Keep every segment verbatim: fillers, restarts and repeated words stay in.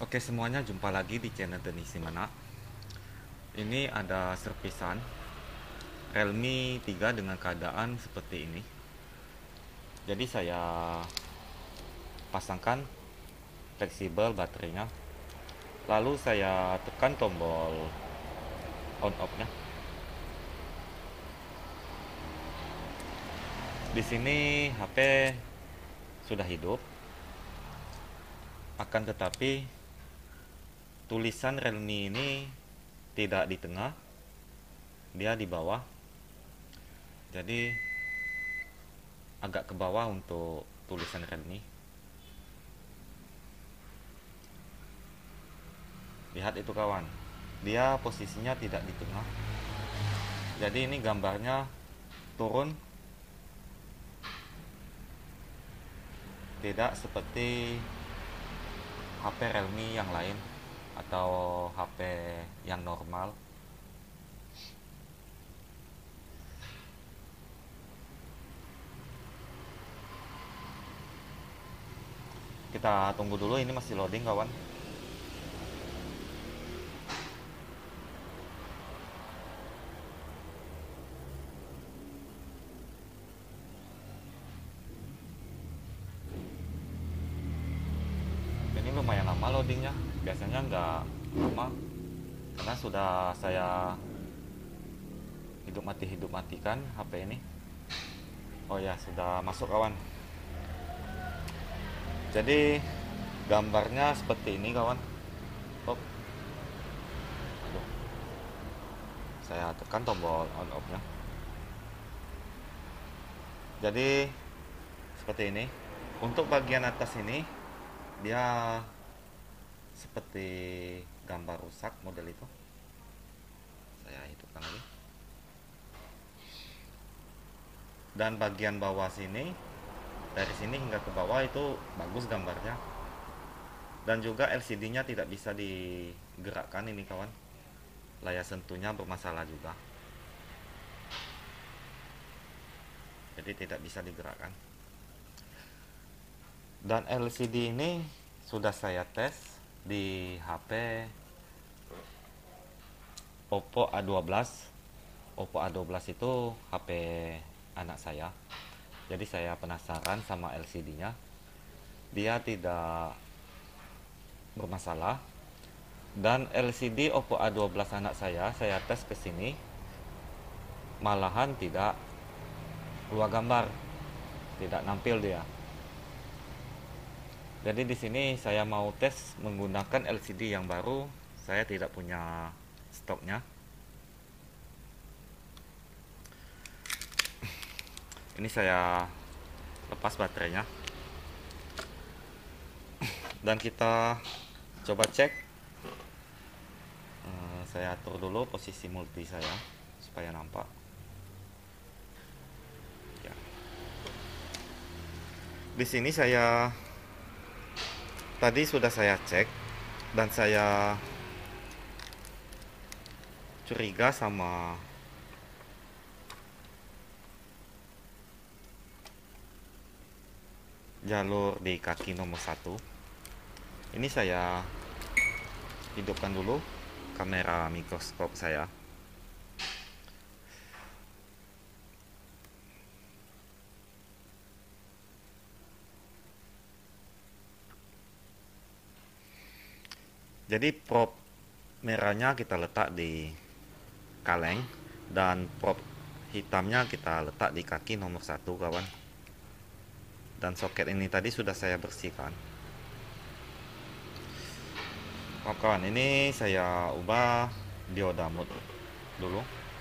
Oke semuanya, jumpa lagi di channel Denisi Mana. Ini ada servisan Realme tiga dengan keadaan seperti ini. Jadi saya pasangkan fleksibel baterainya. Lalu saya tekan tombol on off nya. Di sini H P sudah hidup. Akan tetapi tulisan Realme ini tidak di tengah, dia di bawah. Jadi agak ke bawah untuk tulisan Realme. Lihat itu kawan, dia posisinya tidak di tengah. Jadi ini gambarnya turun, tidak seperti H P Realme yang lain atau H P yang normal. Kita tunggu dulu, ini masih loading kawan. Ini lumayan lama loadingnya, biasanya nggak lama karena sudah saya hidup mati hidup matikan H P ini. Oh ya, sudah masuk kawan. Jadi gambarnya seperti ini kawan. Oh, aduh. Saya tekan tombol on off nya. Jadi seperti ini. Untuk bagian atas ini dia seperti gambar rusak model itu. Saya hidupkan lagi. Dan bagian bawah sini, dari sini hingga ke bawah itu bagus gambarnya. Dan juga L C D nya tidak bisa digerakkan ini kawan. Layar sentuhnya bermasalah juga, jadi tidak bisa digerakkan. Dan L C D ini sudah saya tes di H P Oppo A dua belas. Oppo A dua belas itu H P anak saya. Jadi saya penasaran sama L C D nya. Dia tidak bermasalah. Dan L C D Oppo A dua belas anak saya, saya tes ke sini malahan tidak keluar gambar, tidak nampil dia. Jadi di sini saya mau tes menggunakan L C D yang baru. Saya tidak punya stoknya. Ini saya lepas baterainya. Dan kita coba cek. Eh, saya atur dulu posisi multi saya supaya nampak. Ya. Di sini saya tadi sudah saya cek dan saya curiga sama jalur di kaki nomor satu. Ini saya hidupkan dulu kamera mikroskop saya. Jadi prop merahnya kita letak di kaleng dan prop hitamnya kita letak di kaki nomor satu kawan. Dan soket ini tadi sudah saya bersihkan. Oh, kawan, ini saya ubah dioda mode dulu.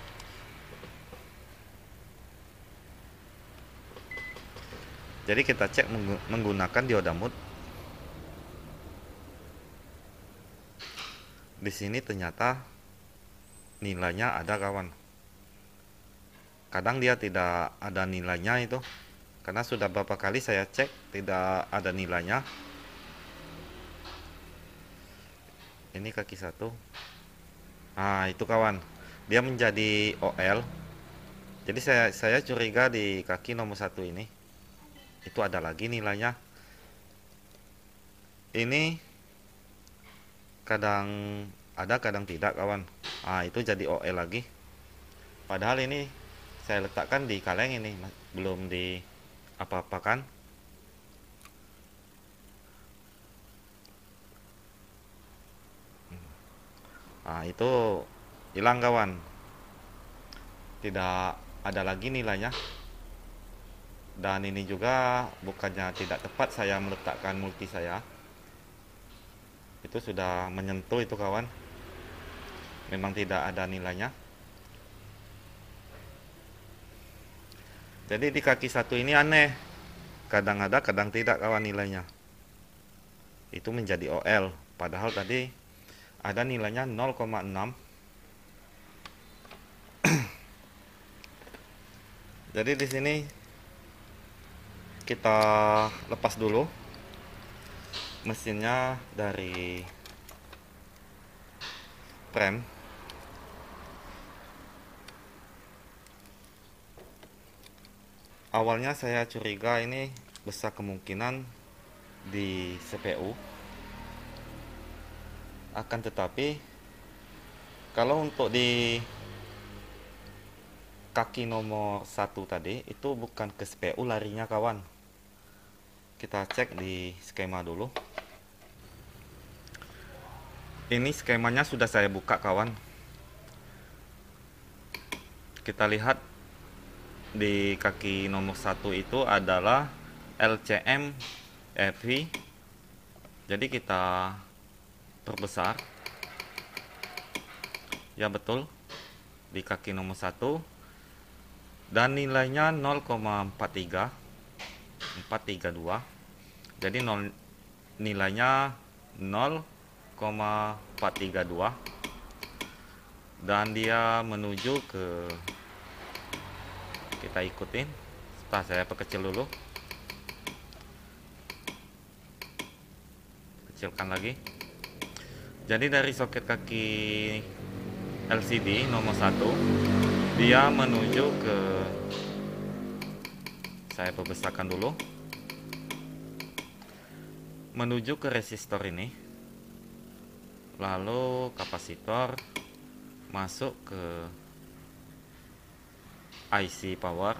Jadi kita cek menggunakan dioda mode. Di sini ternyata nilainya ada kawan. Kadang dia tidak ada nilainya itu, karena sudah beberapa kali saya cek tidak ada nilainya. Ini kaki satu. Nah itu kawan, dia menjadi O L. Jadi saya saya curiga di kaki nomor satu ini itu ada lagi nilainya. Ini kadang ada kadang tidak kawan. Ah itu jadi O L lagi, padahal ini saya letakkan di kaleng ini belum di apa-apakan. Nah itu hilang kawan, tidak ada lagi nilainya. Dan ini juga bukannya tidak tepat saya meletakkan multi saya, itu sudah menyentuh itu kawan, memang tidak ada nilainya. Jadi di kaki satu ini aneh, kadang ada kadang tidak kawan nilainya, itu menjadi O L, padahal tadi ada nilainya nol koma enam. Jadi di sini kita lepas dulu mesinnya dari prem. Awalnya saya curiga ini besar kemungkinan di C P U, akan tetapi kalau untuk di kaki nomor satu tadi itu bukan ke C P U larinya kawan. Kita cek di skema dulu. Ini skemanya sudah saya buka kawan. Kita lihat di kaki nomor satu itu adalah L C M F V. Jadi kita perbesar. Ya betul, di kaki nomor satu, dan nilainya nol koma empat tiga empat tiga dua. Jadi nol, nilainya nol koma empat tiga dua, dan dia menuju ke, kita ikutin. Setelah saya perkecil dulu, kecilkan lagi. Jadi dari soket kaki L C D nomor satu, dia menuju ke, saya perbesarkan dulu, menuju ke resistor ini, lalu kapasitor masuk ke I C power.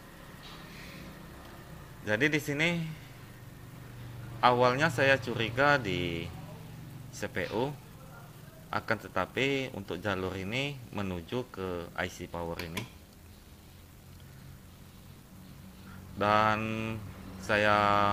Jadi di sini awalnya saya curiga di C P U, akan tetapi untuk jalur ini menuju ke I C power ini. Dan saya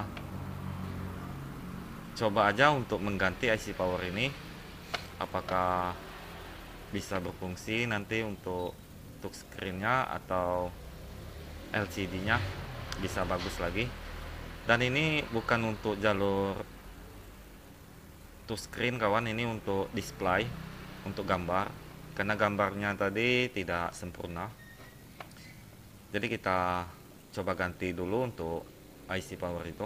coba aja untuk mengganti I C power ini, apakah bisa berfungsi nanti untuk untuk screennya atau L C D-nya bisa bagus lagi. Dan ini bukan untuk jalur touchscreen kawan, ini untuk display, untuk gambar, karena gambarnya tadi tidak sempurna. Jadi kita coba ganti dulu untuk I C power itu.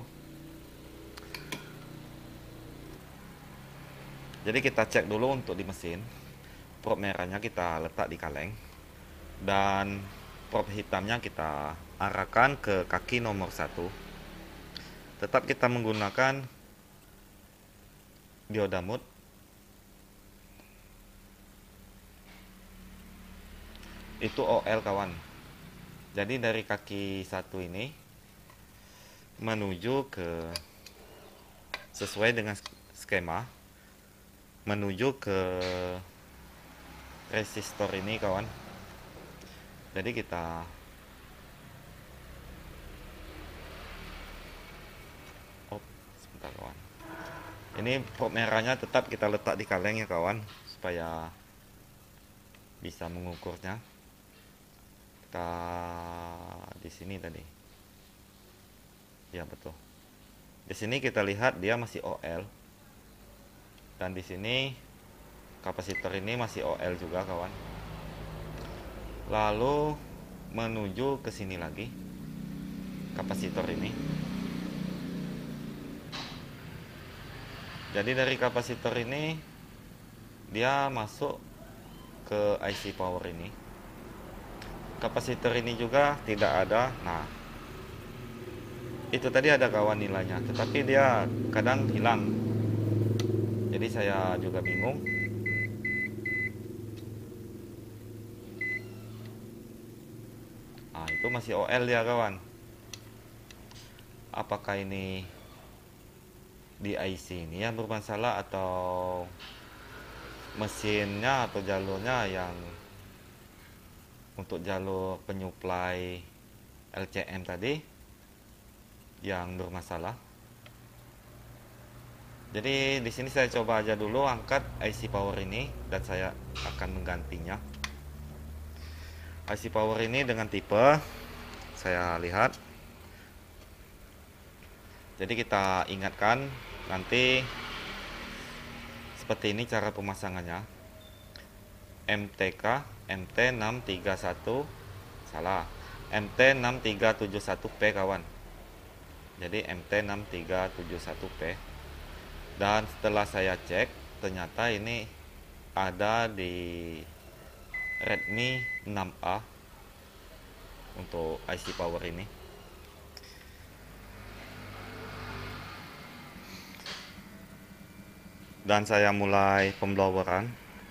Jadi kita cek dulu untuk di mesin, probe merahnya kita letak di kaleng, dan probe hitamnya kita arahkan ke kaki nomor satu. Tetap kita menggunakan dioda mode. Itu O L kawan. Jadi dari kaki satu ini menuju ke, sesuai dengan skema, menuju ke resistor ini kawan. Jadi kita oh sebentar kawan, ini probe merahnya tetap kita letak di kaleng ya kawan, supaya bisa mengukurnya. Kita di sini tadi, ya betul, di sini kita lihat dia masih O L, dan di sini kapasitor ini masih O L juga kawan. Lalu menuju ke sini lagi, kapasitor ini. Jadi dari kapasitor ini dia masuk ke I C power ini. Kapasitor ini juga tidak ada. Nah, itu tadi ada kawan nilainya, tetapi dia kadang hilang. Jadi saya juga bingung. Ah, itu masih O L ya kawan. Apakah ini di I C ini yang bermasalah atau mesinnya atau jalurnya yang untuk jalur penyuplai L C M tadi yang bermasalah. Jadi di sini saya coba aja dulu angkat I C power ini dan saya akan menggantinya. I C power ini dengan tipe saya lihat. Jadi kita ingatkan nanti seperti ini cara pemasangannya. M T K M T enam tiga satu salah. M T enam tiga tujuh satu P kawan. Jadi M T enam tiga tujuh satu P. Dan setelah saya cek ternyata ini ada di Redmi enam A untuk I C power ini. Dan saya mulai pembloweran.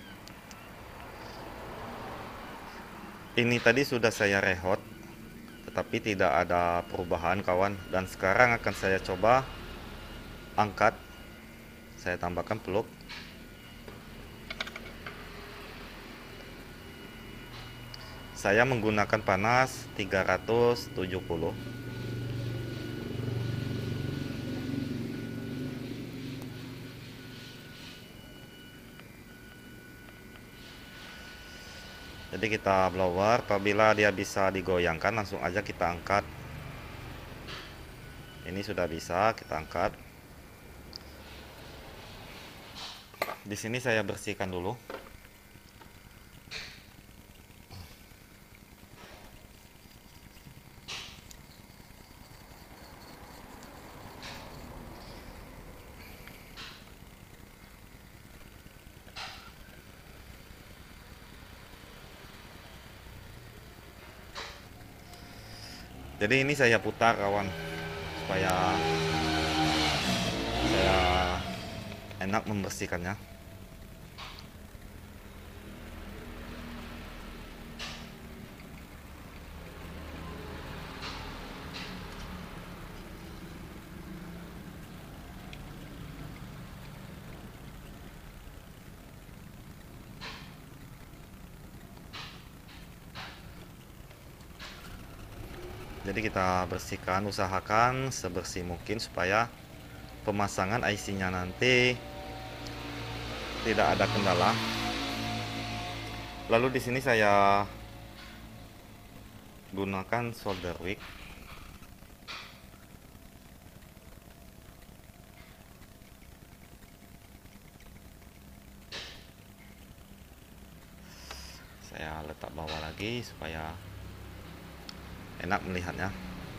Ini tadi sudah saya rehot, tetapi tidak ada perubahan kawan. Dan sekarang akan saya coba angkat. Saya tambahkan plug. Saya menggunakan panas tiga ratus tujuh puluh. Jadi kita blower, apabila dia bisa digoyangkan langsung aja kita angkat. Ini sudah bisa kita angkat. Di sini saya bersihkan dulu. Jadi ini saya putar kawan supaya saya enak membersihkannya. Jadi kita bersihkan, usahakan sebersih mungkin supaya pemasangan I C-nya nanti tidak ada kendala. Lalu di sini saya gunakan solder wick. Saya letak bawah lagi supaya enak melihatnya.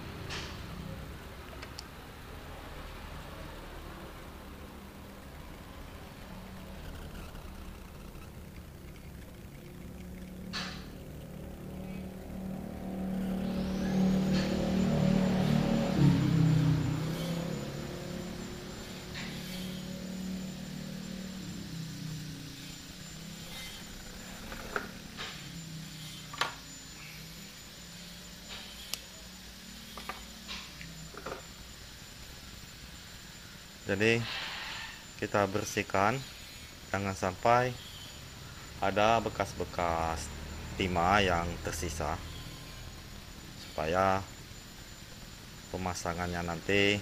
Jadi kita bersihkan, jangan sampai ada bekas-bekas timah yang tersisa, supaya pemasangannya nanti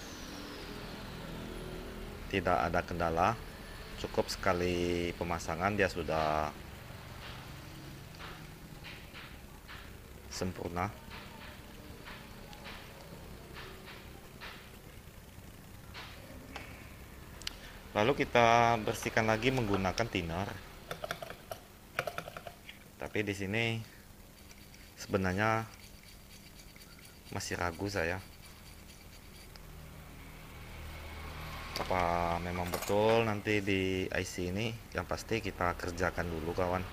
tidak ada kendala. Cukup sekali pemasangan dia sudah sempurna. Lalu kita bersihkan lagi menggunakan thinner. Tapi di sini sebenarnya masih ragu saya. Apa memang betul nanti di I C ini? Yang pasti kita kerjakan dulu kawan.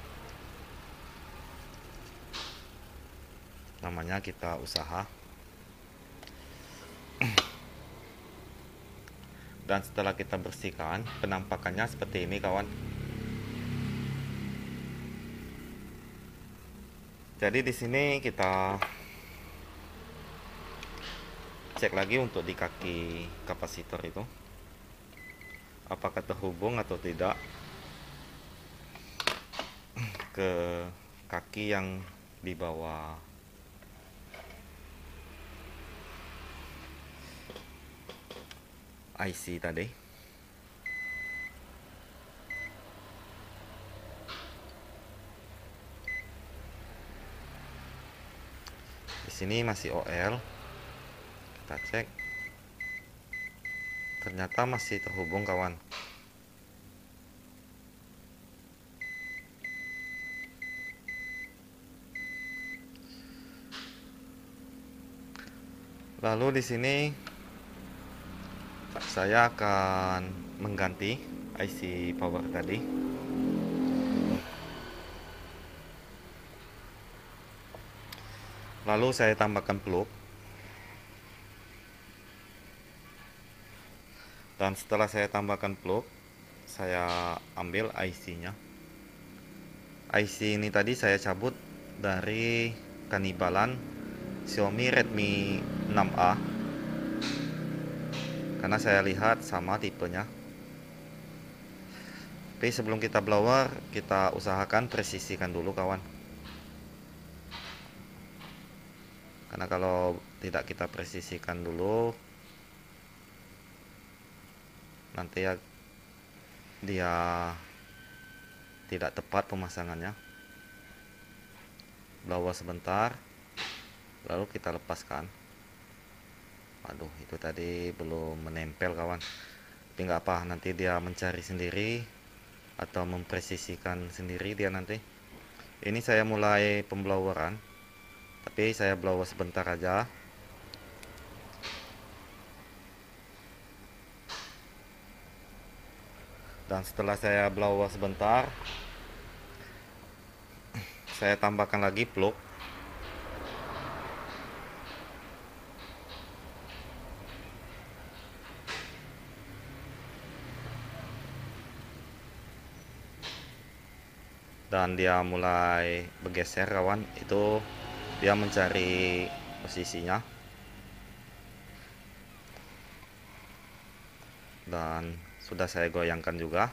Namanya kita usaha. Dan setelah kita bersihkan, penampakannya seperti ini kawan. Jadi di sini kita cek lagi untuk di kaki kapasitor itu, apakah terhubung atau tidak ke kaki yang di bawah I C tadi. Di sini masih O L. Kita cek. Ternyata masih terhubung kawan. Lalu di sini saya akan mengganti I C power tadi. Lalu saya tambahkan plug. Dan setelah saya tambahkan plug, saya ambil I C-nya. I C ini tadi saya cabut dari kanibalan Xiaomi Redmi enam A, karena saya lihat sama tipenya. Tapi sebelum kita blower, kita usahakan presisikan dulu kawan, karena kalau tidak kita presisikan dulu, nanti ya dia tidak tepat pemasangannya. Blower sebentar, lalu kita lepaskan. Aduh, itu tadi belum menempel kawan. Tapi nggak apa, nanti dia mencari sendiri atau mempresisikan sendiri dia nanti. Ini saya mulai pembloweran, tapi saya blower sebentar aja. Dan setelah saya blower sebentar, saya tambahkan lagi plug. Dan dia mulai bergeser kawan, itu dia mencari posisinya. Dan sudah saya goyangkan juga.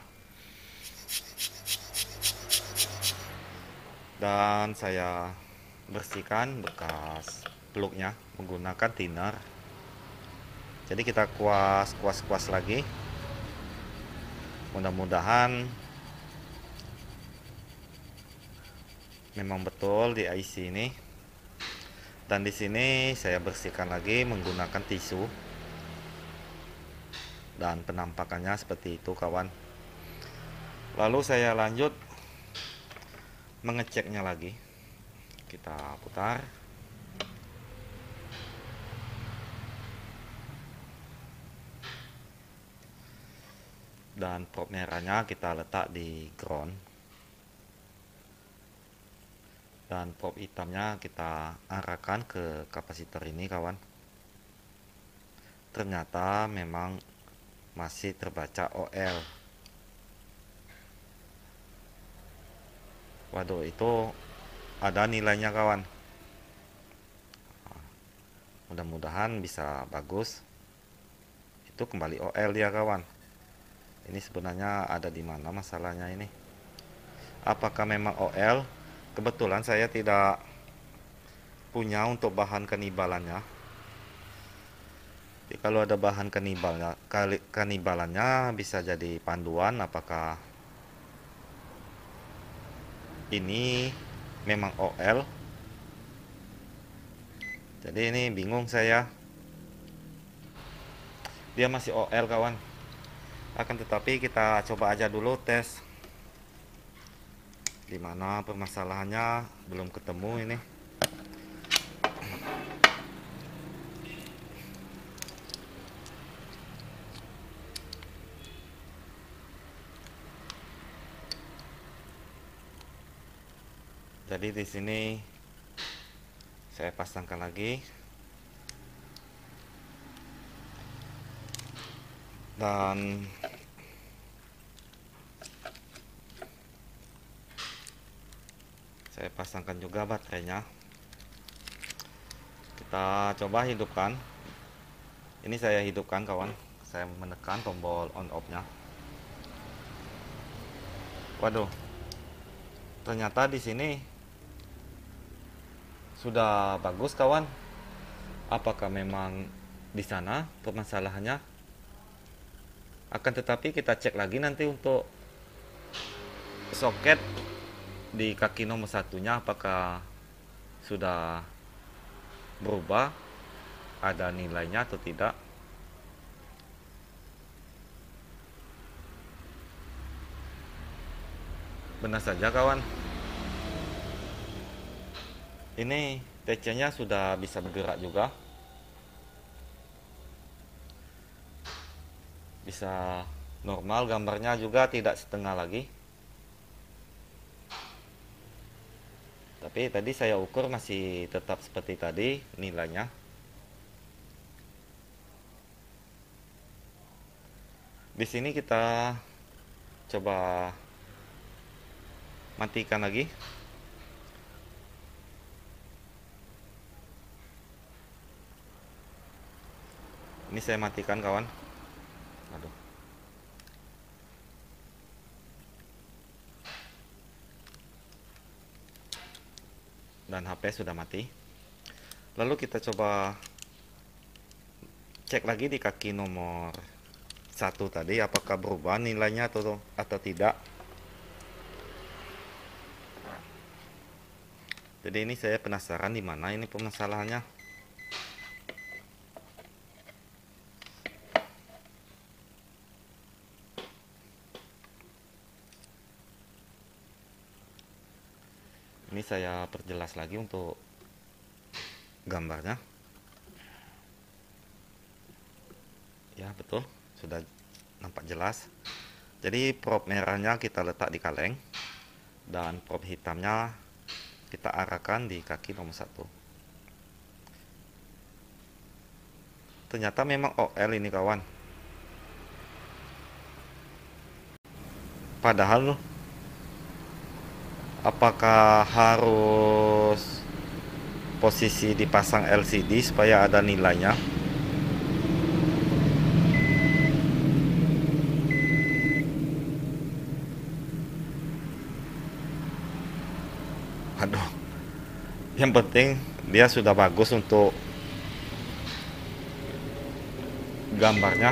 Dan saya bersihkan bekas plugnya menggunakan thinner. Jadi kita kuas kuas kuas lagi. Mudah-mudahan memang betul di I C ini. Dan di sini saya bersihkan lagi menggunakan tisu. Dan penampakannya seperti itu kawan. Lalu saya lanjut mengeceknya lagi. Kita putar. Dan prop merahnya kita letak di ground. Dan prop hitamnya kita arahkan ke kapasitor ini kawan. Ternyata memang masih terbaca O L. Waduh, itu ada nilainya kawan. Mudah-mudahan bisa bagus. Itu kembali O L ya kawan. Ini sebenarnya ada di mana masalahnya ini? Apakah memang O L? Kebetulan saya tidak punya untuk bahan kanibalannya. Jadi kalau ada bahan kanibalnya, kanibalannya bisa jadi panduan apakah ini memang O L. Jadi ini bingung saya. Dia masih O L kawan. Akan tetapi kita coba aja dulu tes. Dimana permasalahannya belum ketemu ini. Jadi di sini saya pasangkan lagi. Dan saya pasangkan juga baterainya. Kita coba hidupkan. Ini saya hidupkan kawan. Saya menekan tombol on off nya. Waduh, ternyata di sini sudah bagus kawan. Apakah memang di sana permasalahannya? Akan tetapi kita cek lagi nanti untuk soket di kaki nomor satunya, apakah sudah berubah, ada nilainya atau tidak. Benar saja kawan, ini T C nya sudah bisa bergerak juga, bisa normal, gambarnya juga tidak setengah lagi. Tapi tadi saya ukur masih tetap seperti tadi nilainya. Di sini kita coba matikan lagi. Ini saya matikan kawan. Aduh. Dan H P sudah mati. Lalu kita coba cek lagi di kaki nomor satu tadi, apakah berubah nilainya atau atau tidak. Jadi ini saya penasaran di mana ini permasalahannya. Ini saya perjelas lagi untuk gambarnya. Ya betul, sudah nampak jelas. Jadi prop merahnya kita letak di kaleng dan prop hitamnya kita arahkan di kaki nomor satu. Ternyata memang O L ini kawan. Padahal apakah harus posisi dipasang L C D supaya ada nilainya? Aduh, yang penting dia sudah bagus untuk gambarnya.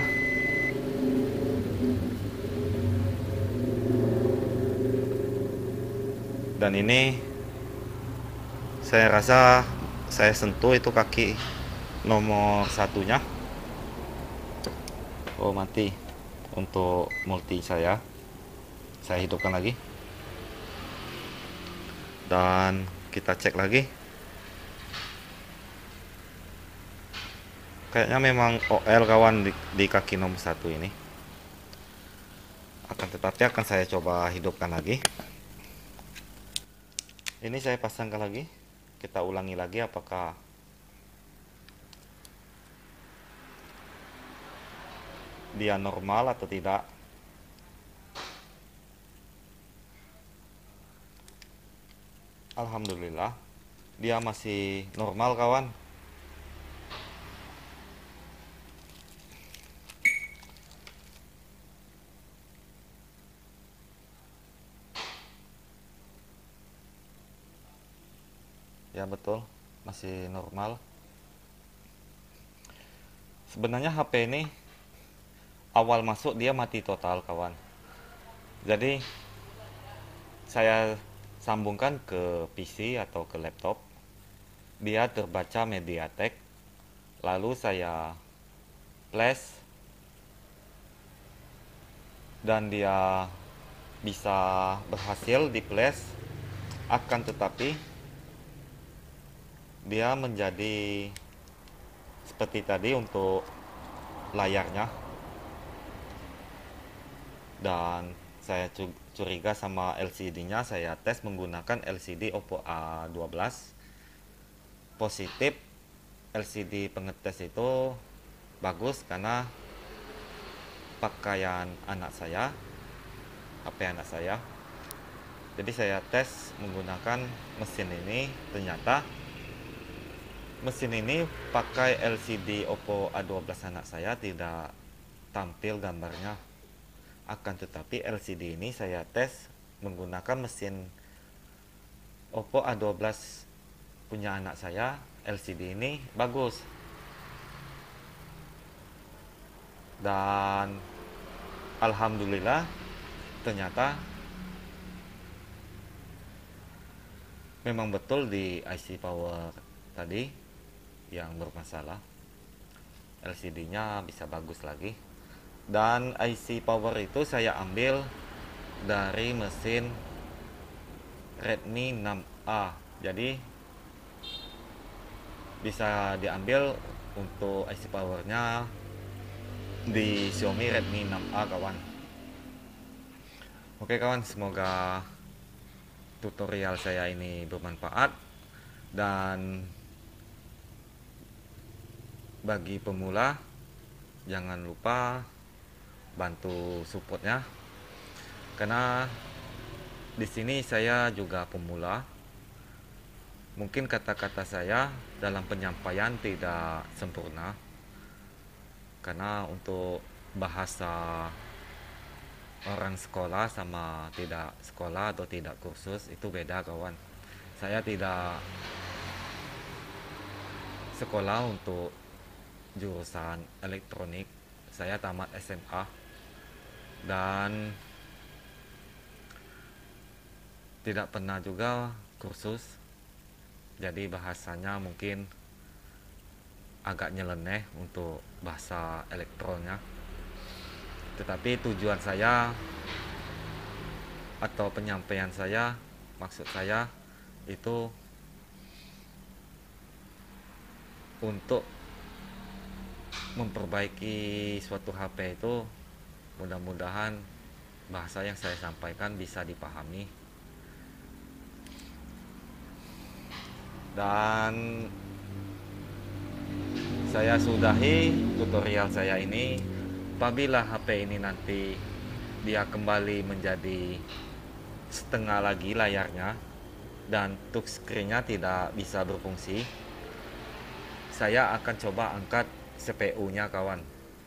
Dan ini saya rasa saya sentuh itu kaki nomor satunya. Oh mati. Untuk multi saya saya hidupkan lagi. Dan kita cek lagi. Kayaknya memang O L kawan di, di kaki nomor satu ini. Akan tetapi akan saya coba hidupkan lagi. Ini saya pasangkan lagi. Kita ulangi lagi apakah dia normal atau tidak. Alhamdulillah dia masih normal kawan. Ya betul, masih normal. Sebenarnya H P ini awal masuk dia mati total kawan. Jadi saya sambungkan ke P C atau ke laptop. Dia terbaca MediaTek. Lalu saya flash dan dia bisa berhasil di flash. Akan tetapi dia menjadi seperti tadi untuk layarnya. Dan saya curiga sama L C D-nya, saya tes menggunakan L C D Oppo A dua belas. Positif, L C D pengetes itu bagus karena pakaian anak saya, H P anak saya. Jadi saya tes menggunakan mesin ini, ternyata mesin ini pakai L C D Oppo A dua belas anak saya tidak tampil gambarnya. Akan tetapi L C D ini saya tes menggunakan mesin Oppo A dua belas punya anak saya, L C D ini bagus. Dan alhamdulillah ternyata memang betul di I C power tadi yang bermasalah. L C D-nya bisa bagus lagi. Dan I C power itu saya ambil dari mesin Redmi enam A. Jadi bisa diambil untuk I C powernya di Xiaomi Redmi enam A kawan. Oke kawan, semoga tutorial saya ini bermanfaat, dan bagi pemula jangan lupa bantu supportnya, karena di sini saya juga pemula. Mungkin kata-kata saya dalam penyampaian tidak sempurna, karena untuk bahasa orang sekolah sama tidak sekolah atau tidak kursus itu beda kawan. Saya tidak sekolah untuk jurusan elektronik, saya tamat S M A dan tidak pernah juga kursus, jadi bahasanya mungkin agak nyeleneh untuk bahasa elektronnya. Tetapi tujuan saya atau penyampaian saya, maksud saya itu untuk memperbaiki suatu H P itu, mudah-mudahan bahasa yang saya sampaikan bisa dipahami. Dan saya sudahi tutorial saya ini. Apabila H P ini nanti dia kembali menjadi setengah lagi layarnya dan touchscreen-nya tidak bisa berfungsi, saya akan coba angkat C P U-nya kawan.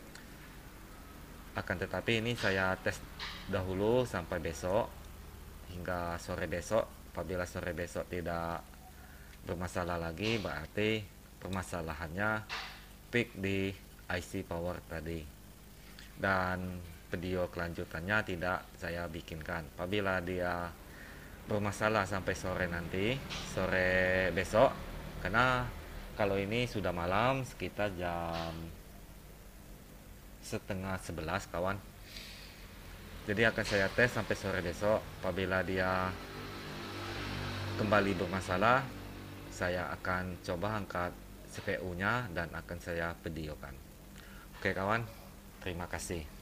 Akan tetapi ini saya tes dahulu sampai besok, hingga sore besok. Apabila sore besok tidak bermasalah lagi, berarti permasalahannya peak di I C power tadi, dan video kelanjutannya tidak saya bikinkan. Apabila dia bermasalah sampai sore nanti, sore besok, karena kalau ini sudah malam sekitar jam setengah sebelas kawan, jadi akan saya tes sampai sore besok. Apabila dia kembali bermasalah, saya akan coba angkat C P U nya dan akan saya videokan. Oke kawan, terima kasih.